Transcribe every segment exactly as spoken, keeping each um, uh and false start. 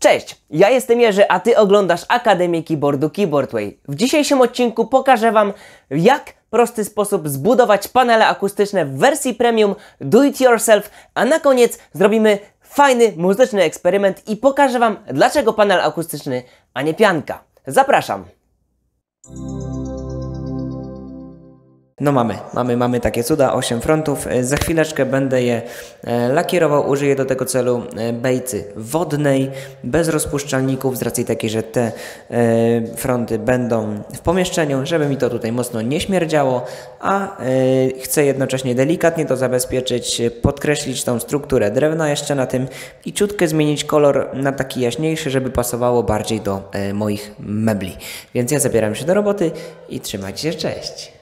Cześć, ja jestem Jerzy, a Ty oglądasz Akademię Keyboardu KeyboardWay. W dzisiejszym odcinku pokażę Wam, jak w prosty sposób zbudować panele akustyczne w wersji premium Do It Yourself, a na koniec zrobimy fajny muzyczny eksperyment i pokażę Wam, dlaczego panel akustyczny, a nie pianka. Zapraszam! No mamy, mamy, mamy takie cuda, osiem frontów. Za chwileczkę będę je e, lakierował, użyję do tego celu e, bejcy wodnej, bez rozpuszczalników, z racji takiej, że te e, fronty będą w pomieszczeniu, żeby mi to tutaj mocno nie śmierdziało, a e, chcę jednocześnie delikatnie to zabezpieczyć, podkreślić tą strukturę drewna jeszcze na tym i ciutkę zmienić kolor na taki jaśniejszy, żeby pasowało bardziej do e, moich mebli. Więc ja zabieram się do roboty i trzymajcie się, cześć!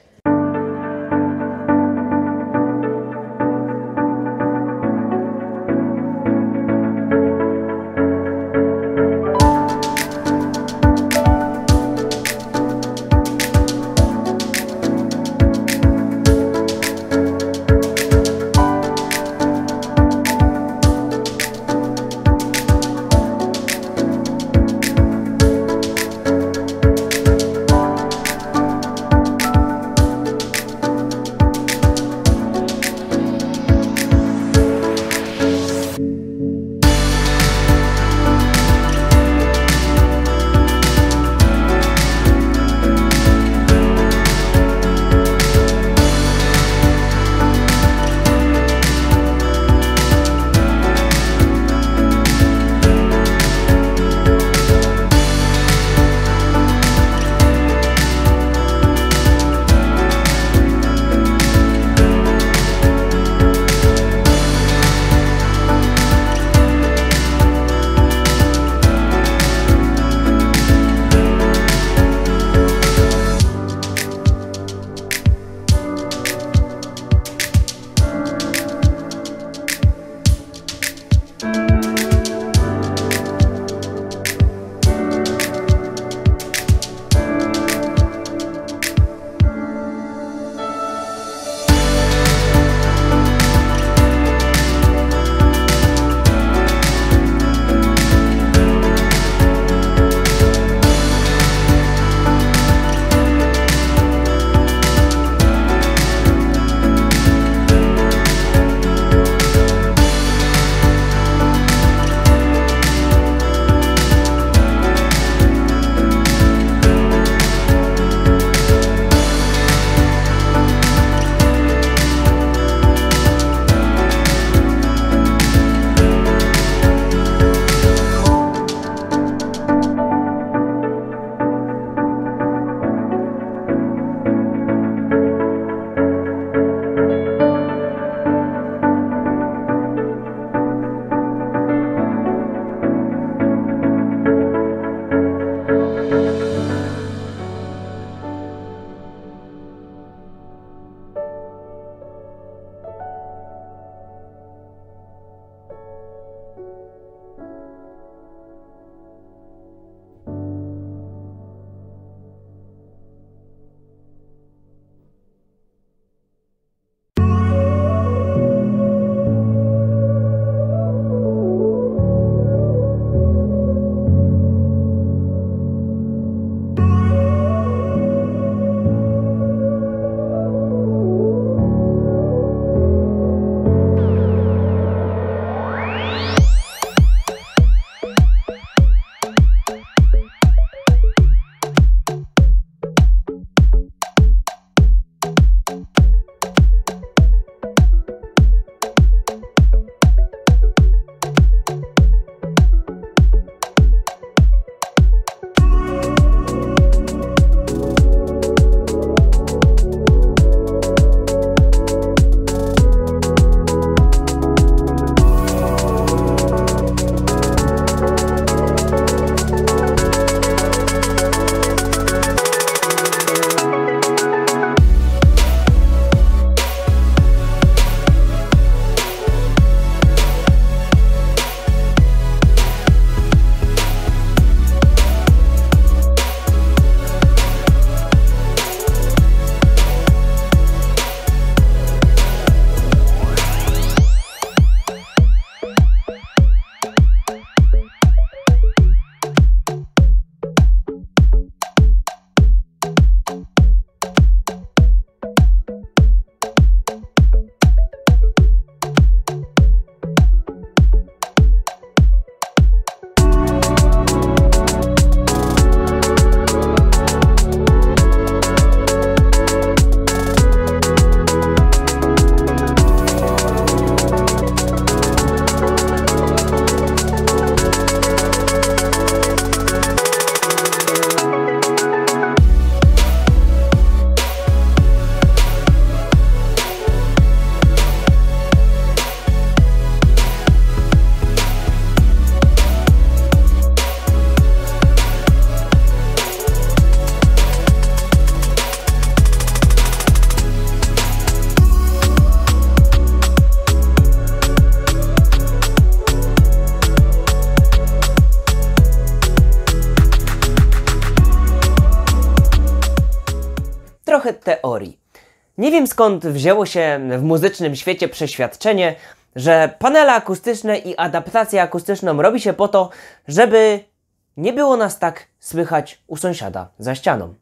trochę teorii. Nie wiem skąd wzięło się w muzycznym świecie przeświadczenie, że panele akustyczne i adaptację akustyczną robi się po to, żeby nie było nas tak słychać u sąsiada za ścianą.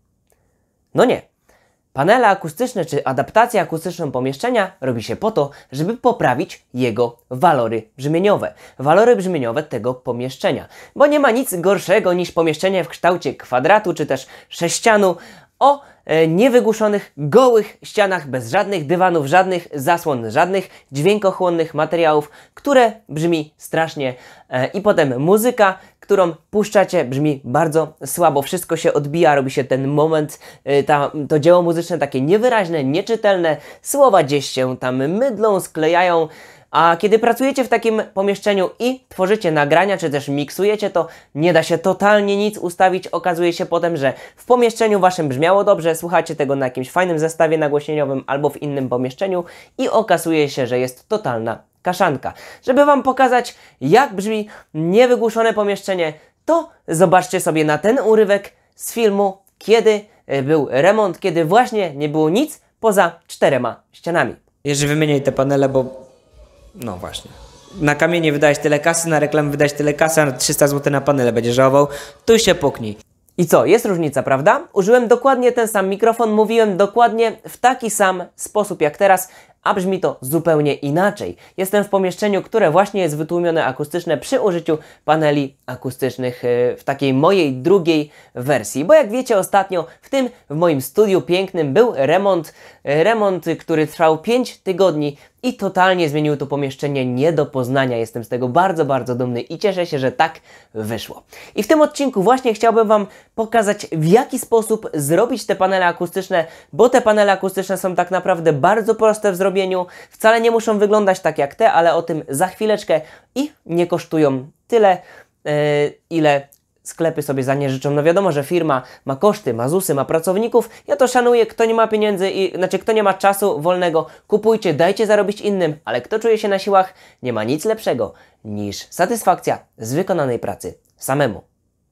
No nie. Panele akustyczne czy adaptację akustyczną pomieszczenia robi się po to, żeby poprawić jego walory brzmieniowe. Walory brzmieniowe tego pomieszczenia. Bo nie ma nic gorszego niż pomieszczenie w kształcie kwadratu czy też sześcianu o e, niewygłuszonych, gołych ścianach, bez żadnych dywanów, żadnych zasłon, żadnych dźwiękochłonnych materiałów, które brzmi strasznie e, i potem muzyka, którą puszczacie, brzmi bardzo słabo, wszystko się odbija, robi się ten moment, e, ta, to dzieło muzyczne takie niewyraźne, nieczytelne, słowa gdzieś się tam mydlą, sklejają. A kiedy pracujecie w takim pomieszczeniu i tworzycie nagrania, czy też miksujecie, to nie da się totalnie nic ustawić. Okazuje się potem, że w pomieszczeniu waszym brzmiało dobrze, słuchacie tego na jakimś fajnym zestawie nagłośnieniowym albo w innym pomieszczeniu i okazuje się, że jest totalna kaszanka. Żeby wam pokazać, jak brzmi niewygłuszone pomieszczenie, to zobaczcie sobie na ten urywek z filmu, kiedy był remont, kiedy właśnie nie było nic poza czterema ścianami. Jeżeli wymieniaj te panele, bo no właśnie. Na kamienie wydałeś tyle kasy, na reklamę wydałeś tyle kasy, a na trzysta złotych na panele będziesz żałował, tu się puknij. I co? Jest różnica, prawda? Użyłem dokładnie ten sam mikrofon, mówiłem dokładnie w taki sam sposób jak teraz, a brzmi to zupełnie inaczej. Jestem w pomieszczeniu, które właśnie jest wytłumione akustyczne przy użyciu paneli akustycznych w takiej mojej drugiej wersji. Bo jak wiecie, ostatnio w tym, w moim studiu pięknym był remont, remont, który trwał pięć tygodni i totalnie zmienił to pomieszczenie nie do poznania. Jestem z tego bardzo, bardzo dumny i cieszę się, że tak wyszło. I w tym odcinku właśnie chciałbym wam pokazać, w jaki sposób zrobić te panele akustyczne, bo te panele akustyczne są tak naprawdę bardzo proste w zrobieniu. Wcale nie muszą wyglądać tak jak te, ale o tym za chwileczkę i nie kosztują tyle, yy, ile sklepy sobie za nie życzą. No wiadomo, że firma ma koszty, ma zusy, ma pracowników. Ja to szanuję. Kto nie ma pieniędzy, i, znaczy kto nie ma czasu wolnego, kupujcie, dajcie zarobić innym. Ale kto czuje się na siłach, nie ma nic lepszego niż satysfakcja z wykonanej pracy samemu.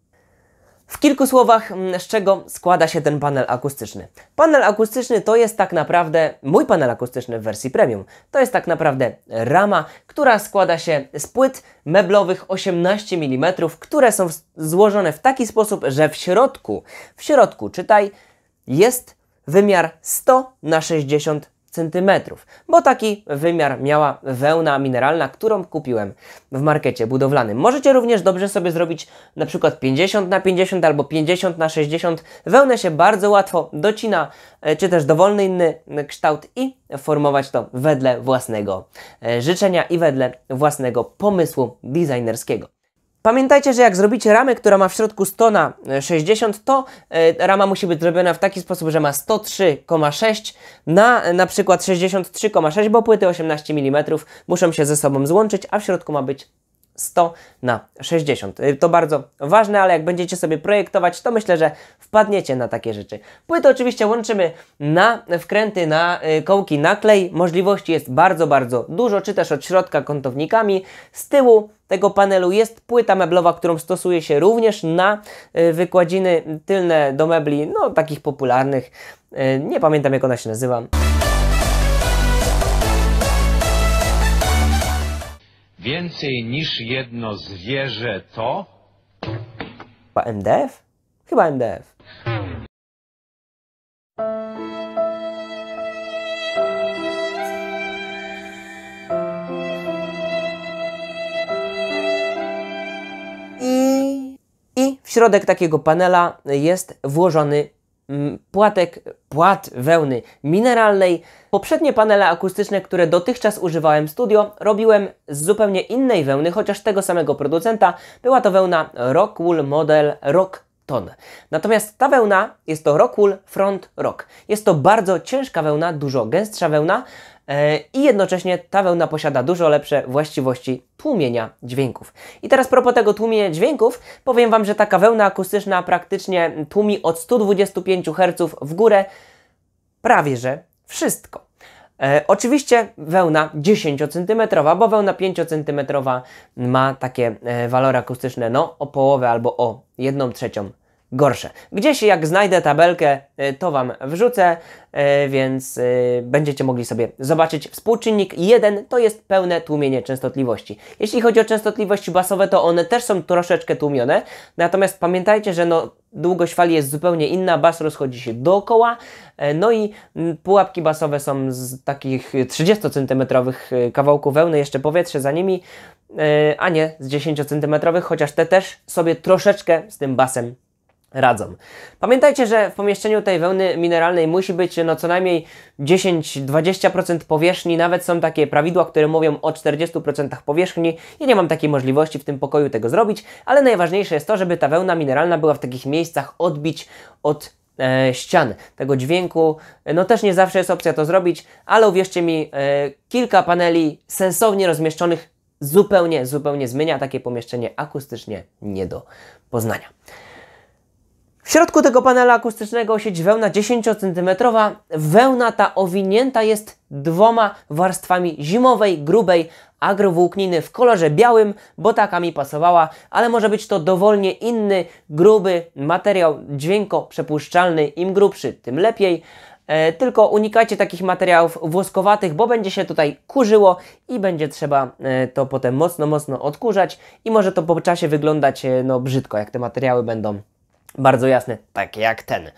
W kilku słowach, z czego składa się ten panel akustyczny. Panel akustyczny to jest tak naprawdę, mój panel akustyczny w wersji premium, to jest tak naprawdę rama, która składa się z płyt meblowych osiemnaście milimetrów, które są złożone w taki sposób, że w środku, w środku, czytaj, jest wymiar sto na sześćdziesiąt centymetrów, bo taki wymiar miała wełna mineralna, którą kupiłem w markecie budowlanym. Możecie również dobrze sobie zrobić na przykład pięćdziesiąt na pięćdziesiąt albo pięćdziesiąt na sześćdziesiąt. Wełnę się bardzo łatwo docina, czy też dowolny inny kształt i formować to wedle własnego życzenia i wedle własnego pomysłu designerskiego. Pamiętajcie, że jak zrobicie ramę, która ma w środku sto na sześćdziesiąt, to y, rama musi być zrobiona w taki sposób, że ma sto trzy przecinek sześć na na przykład sześćdziesiąt trzy przecinek sześć, bo płyty osiemnaście milimetrów muszą się ze sobą złączyć, a w środku ma być sto na sześćdziesiąt. To bardzo ważne, ale jak będziecie sobie projektować, to myślę, że wpadniecie na takie rzeczy. Płyty oczywiście łączymy na wkręty, na kołki, na klej. Możliwości jest bardzo, bardzo dużo, czy też od środka kątownikami. Z tyłu tego panelu jest płyta meblowa, którą stosuje się również na wykładziny tylne do mebli, no takich popularnych. Nie pamiętam, jak ona się nazywa. Więcej niż jedno zwierzę to... Chyba M D F? Chyba M D F. I, I w środek takiego panela jest włożony płatek, płat wełny mineralnej. Poprzednie panele akustyczne, które dotychczas używałem w studio, robiłem z zupełnie innej wełny, chociaż tego samego producenta. Była to wełna Rockwool model Rockton. Natomiast ta wełna jest to Rockwool Front Rock. Jest to bardzo ciężka wełna, dużo gęstsza wełna yy, i jednocześnie ta wełna posiada dużo lepsze właściwości tłumienia dźwięków. I teraz propos tego tłumienia dźwięków, powiem wam, że taka wełna akustyczna praktycznie tłumi od stu dwudziestu pięciu herców w górę prawie że wszystko. E, oczywiście wełna dziesięciocentymetrowa, bo wełna pięciocentymetrowa ma takie e, walory akustyczne no o połowę albo o jedną trzecią gorsze. Gdzieś jak znajdę tabelkę, to Wam wrzucę, więc będziecie mogli sobie zobaczyć. Współczynnik jeden to jest pełne tłumienie częstotliwości. Jeśli chodzi o częstotliwości basowe, to one też są troszeczkę tłumione, natomiast pamiętajcie, że no, długość fali jest zupełnie inna, bas rozchodzi się dookoła, no i pułapki basowe są z takich trzydziestocentymetrowych kawałków wełny, jeszcze powietrze za nimi, a nie z dziesięciocentymetrowych, chociaż te też sobie troszeczkę z tym basem radzą. Pamiętajcie, że w pomieszczeniu tej wełny mineralnej musi być no co najmniej dziesięć do dwudziestu procent powierzchni, nawet są takie prawidła, które mówią o czterdziestu procentach powierzchni. Ja nie mam takiej możliwości w tym pokoju tego zrobić, ale najważniejsze jest to, żeby ta wełna mineralna była w takich miejscach odbić od e, ścian, tego dźwięku. No też nie zawsze jest opcja to zrobić, ale uwierzcie mi, e, kilka paneli sensownie rozmieszczonych zupełnie, zupełnie zmienia takie pomieszczenie akustycznie nie do poznania. W środku tego panela akustycznego siedzi wełna dziesięciocentymetrowa. Wełna ta owinięta jest dwoma warstwami zimowej, grubej agrowłókniny w kolorze białym, bo taka mi pasowała, ale może być to dowolnie inny, gruby materiał dźwiękoprzepuszczalny. Im grubszy, tym lepiej. E, tylko unikajcie takich materiałów włoskowatych, bo będzie się tutaj kurzyło i będzie trzeba e, to potem mocno, mocno odkurzać i może to po czasie wyglądać e, no, brzydko, jak te materiały będą bardzo jasne, takie jak ten.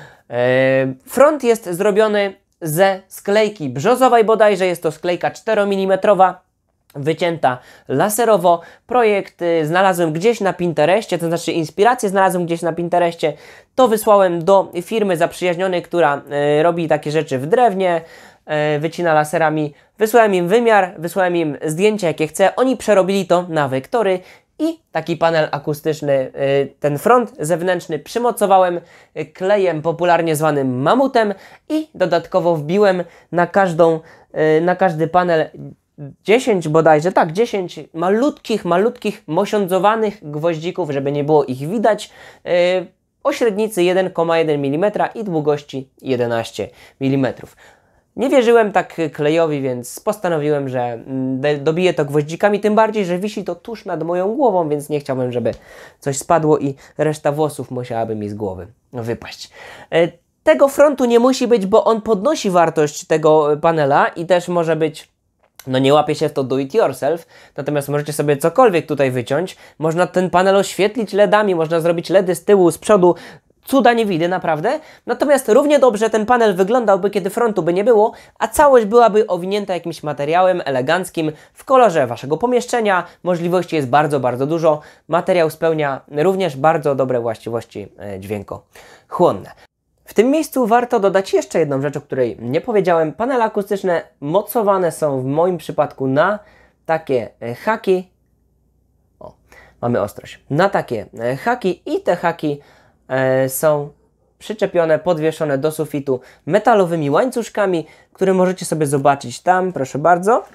Front jest zrobiony ze sklejki brzozowej bodajże, jest to sklejka czteromilimetrowa, wycięta laserowo. Projekt znalazłem gdzieś na Pinterestie, to znaczy inspirację znalazłem gdzieś na Pinterestie. To wysłałem do firmy zaprzyjaźnionej, która robi takie rzeczy w drewnie, wycina laserami. Wysłałem im wymiar, wysłałem im zdjęcia jakie chcę, oni przerobili to na wektory. I taki panel akustyczny, ten front zewnętrzny przymocowałem klejem popularnie zwanym mamutem i dodatkowo wbiłem na każdą, na każdy panel dziesięć bodajże, tak, dziesięć malutkich, malutkich mosiądzowanych gwoździków, żeby nie było ich widać, o średnicy jeden przecinek jeden milimetra i długości jedenaście milimetrów. Nie wierzyłem tak klejowi, więc postanowiłem, że dobiję to gwoździkami, tym bardziej, że wisi to tuż nad moją głową, więc nie chciałbym, żeby coś spadło i reszta włosów musiałaby mi z głowy wypaść. Tego frontu nie musi być, bo on podnosi wartość tego panela i też może być, no nie łapie się w to do it yourself, natomiast możecie sobie cokolwiek tutaj wyciąć. Można ten panel oświetlić LEDami, można zrobić LEDy z tyłu, z przodu. Cuda nie widzę, naprawdę. Natomiast równie dobrze ten panel wyglądałby, kiedy frontu by nie było, a całość byłaby owinięta jakimś materiałem eleganckim w kolorze waszego pomieszczenia. Możliwości jest bardzo, bardzo dużo. Materiał spełnia również bardzo dobre właściwości dźwiękochłonne. W tym miejscu warto dodać jeszcze jedną rzecz, o której nie powiedziałem. Panele akustyczne mocowane są w moim przypadku na takie haki. O, mamy ostrość. Na takie haki i te haki są przyczepione, podwieszone do sufitu metalowymi łańcuszkami, które możecie sobie zobaczyć tam, proszę bardzo.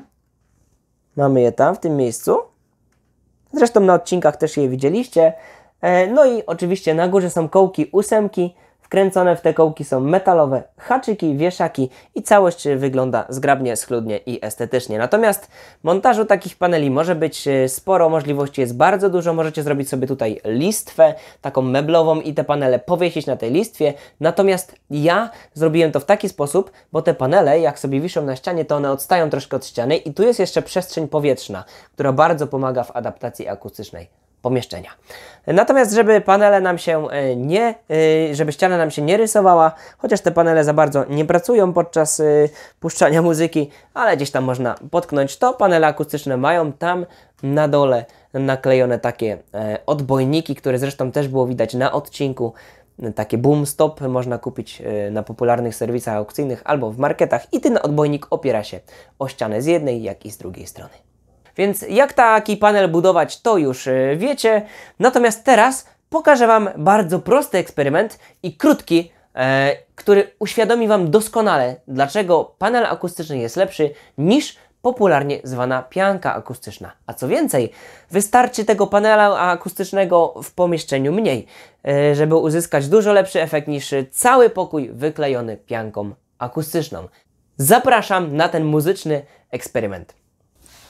Mamy je tam, w tym miejscu. Zresztą na odcinkach też je widzieliście. No i oczywiście na górze są kołki ósemki. Wkręcone w te kołki są metalowe haczyki, wieszaki i całość wygląda zgrabnie, schludnie i estetycznie. Natomiast montażu takich paneli może być sporo, możliwości jest bardzo dużo. Możecie zrobić sobie tutaj listwę, taką meblową i te panele powiesić na tej listwie. Natomiast ja zrobiłem to w taki sposób, bo te panele, jak sobie wiszą na ścianie, to one odstają troszkę od ściany i tu jest jeszcze przestrzeń powietrzna, która bardzo pomaga w adaptacji akustycznej pomieszczenia. Natomiast żeby panele nam się nie, żeby ściana nam się nie rysowała, chociaż te panele za bardzo nie pracują podczas puszczania muzyki, ale gdzieś tam można potknąć, to panele akustyczne mają tam na dole naklejone takie odbojniki, które zresztą też było widać na odcinku. Takie boom stop można kupić na popularnych serwisach aukcyjnych albo w marketach i ten odbojnik opiera się o ścianę z jednej, jak i z drugiej strony. Więc jak taki panel budować, to już wiecie. Natomiast teraz pokażę Wam bardzo prosty eksperyment i krótki, e, który uświadomi Wam doskonale, dlaczego panel akustyczny jest lepszy niż popularnie zwana pianka akustyczna. A co więcej, wystarczy tego panela akustycznego w pomieszczeniu mniej, e, żeby uzyskać dużo lepszy efekt niż cały pokój wyklejony pianką akustyczną. Zapraszam na ten muzyczny eksperyment.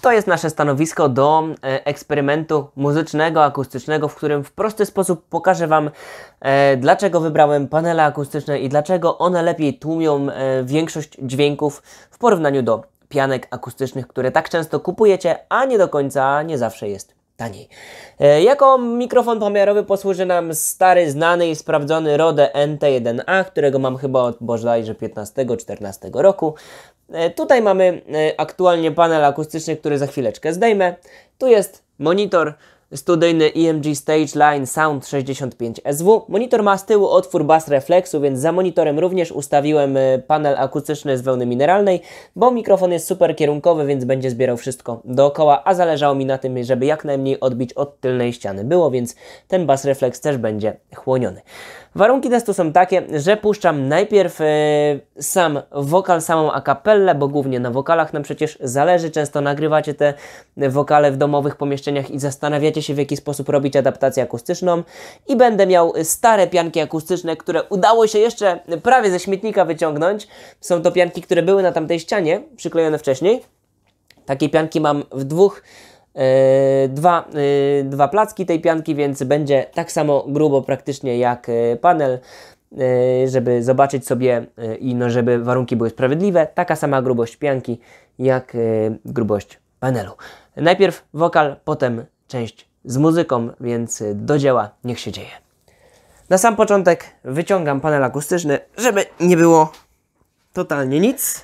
to jest nasze stanowisko do e, eksperymentu muzycznego, akustycznego, w którym w prosty sposób pokażę Wam, e, dlaczego wybrałem panele akustyczne i dlaczego one lepiej tłumią e, większość dźwięków w porównaniu do pianek akustycznych, które tak często kupujecie, a nie do końca, nie zawsze jest taniej. E, jako mikrofon pomiarowy posłuży nam stary, znany i sprawdzony Rode N T jeden A, którego mam chyba od bodajże piętnastego czternastego roku. E, tutaj mamy e, aktualnie panel akustyczny, który za chwileczkę zdejmę. Tu jest monitor studyjny E M G Stage Line Sound sześćdziesiąt pięć S W. Monitor ma z tyłu otwór bass refleksu, więc za monitorem również ustawiłem panel akustyczny z wełny mineralnej, bo mikrofon jest super kierunkowy, więc będzie zbierał wszystko dookoła, a zależało mi na tym, żeby jak najmniej odbić od tylnej ściany było, więc ten bass refleks też będzie chłoniony. Warunki testu są takie, że puszczam najpierw e, sam wokal, samą a cappellę, bo głównie na wokalach nam przecież zależy. Często nagrywacie te wokale w domowych pomieszczeniach i zastanawiacie się, w jaki sposób robić adaptację akustyczną. I będę miał stare pianki akustyczne, które udało się jeszcze prawie ze śmietnika wyciągnąć. Są to pianki, które były na tamtej ścianie, przyklejone wcześniej. Takie pianki mam w dwóch Yy, dwa, yy, dwa placki tej pianki, więc będzie tak samo grubo praktycznie jak yy, panel, yy, żeby zobaczyć sobie yy, i no, żeby warunki były sprawiedliwe. Taka sama grubość pianki jak yy, grubość panelu. Najpierw wokal, potem część z muzyką, więc yy, do dzieła, niech się dzieje. Na sam początek wyciągam panel akustyczny, żeby nie było totalnie nic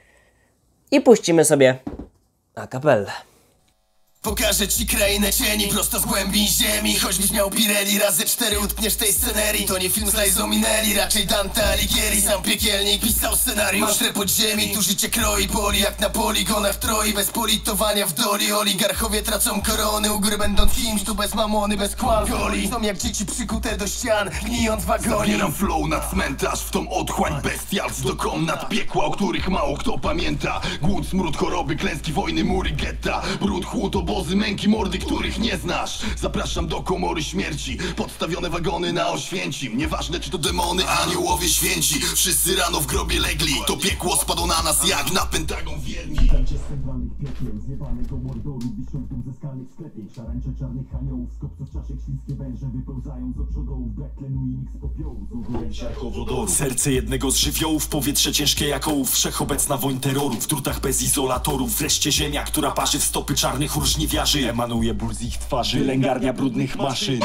i puścimy sobie a cappellę. Pokażę ci krainę cieni prosto z głębi ziemi. Choćbyś miał Pirelli razy cztery utkniesz tej scenerii. To nie film z Liza Minnelli, raczej Dante Alighieri. Sam piekielnik pisał scenariusz. Monstrę podziemi, tu życie kroi, boli jak na poligonach Troi. Bez politowania w doli, oligarchowie tracą korony. U góry będąc kimś, tu bez mamony, bez kłam goli. Są jak dzieci przykute do ścian, gnijąc wagoni. Zabieram flow na cmentarz, w tą otchłań bestialstw do komnat piekła, o których mało kto pamięta. Głód, smród, choroby, klęski, wojny, mury, getta. Brud, chłód, obozy, męki, mordy, których nie znasz. Zapraszam do komory śmierci, podstawione wagony na Oświęcim. Nieważne czy to demony, aniołowie święci. Wszyscy rano w grobie legli, to piekło spadło na nas jak na Pentagon wierni. Witajcie z centralnych piekłem, zjebanego mordoru. Wiszą w tym zeskanych sklepie, szarańcze czarnych aniołów. Z kopców czaszek śliskie węże wypełzają z oczodołów. Brak tlenu i nikt z popiołu, z serce jednego z żywiołów, powietrze ciężkie jak ołów. Wszechobecna woń terroru, w drutach bez izolatorów. Wreszcie ziemia, która parzy w stopy czarnych urżniwiarzy. Emanuje ból z ich twarzy, lęgarnia brudnych maszyn.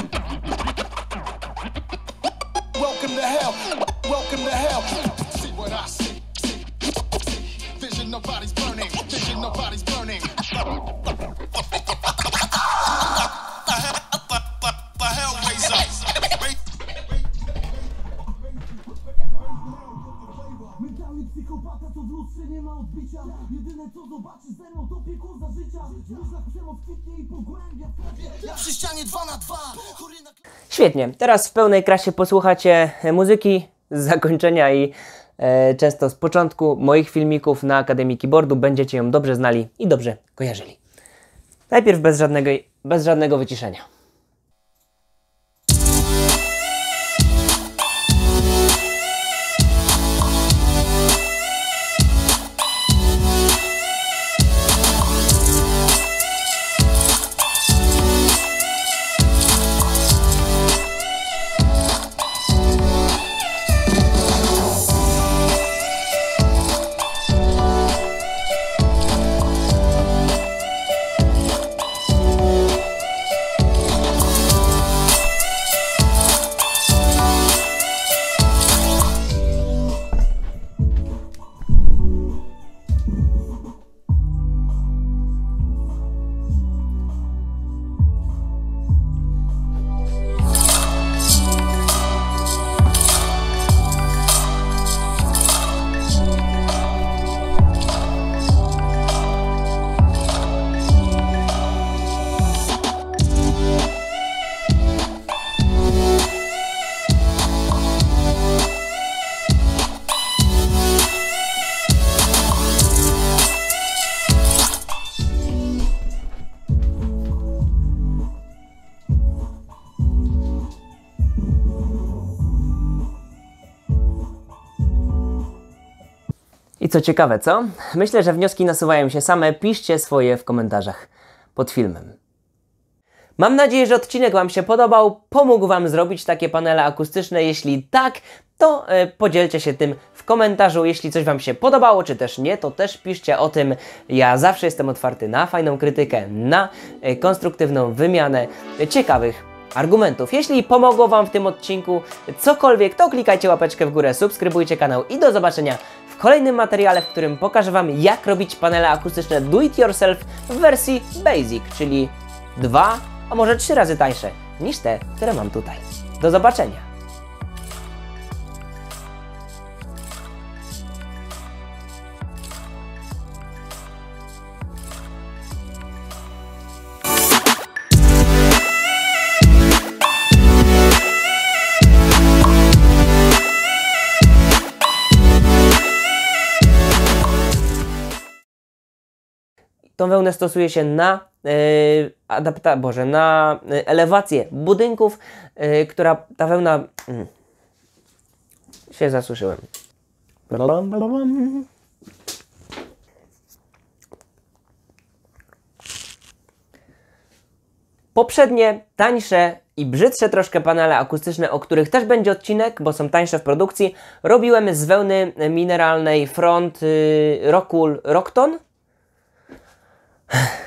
Welcome to hell, welcome to hell. See what I see. Vision nobody's burning, vision nobody's burning. The Hellraiser. Mentalny psychopata, to w lustrze nie ma odbicia. Jedyne co zobaczysz ze mną to piekło za życia. Myślach przemoc kwitnie i pogłębia. Ja przy ścianie dwa na dwa. Świetnie, teraz w pełnej krasie posłuchacie muzyki z zakończenia i e, często z początku moich filmików na Akademii Keyboardu. Będziecie ją dobrze znali i dobrze kojarzyli. Najpierw bez żadnego, bez żadnego wyciszenia. I co ciekawe, co? Myślę, że wnioski nasuwają się same. Piszcie swoje w komentarzach pod filmem. Mam nadzieję, że odcinek Wam się podobał, pomógł Wam zrobić takie panele akustyczne. Jeśli tak, to e, podzielcie się tym w komentarzu. Jeśli coś Wam się podobało, czy też nie, to też piszcie o tym. Ja zawsze jestem otwarty na fajną krytykę, na e, konstruktywną wymianę ciekawych argumentów. Jeśli pomogło Wam w tym odcinku cokolwiek, to klikajcie łapeczkę w górę, subskrybujcie kanał i do zobaczenia w kolejnym materiale, w którym pokażę Wam, jak robić panele akustyczne do it yourself w wersji Basic, czyli dwa, a może trzy razy tańsze niż te, które mam tutaj. Do zobaczenia! Tą wełnę stosuje się na yy, adapta, Boże, na yy, elewację budynków, yy, która ta wełna yy, się zasłyszyłem. Poprzednie, tańsze i brzydsze troszkę panele akustyczne, o których też będzie odcinek, bo są tańsze w produkcji, robiłem z wełny mineralnej Front yy, Rockwool Rockton.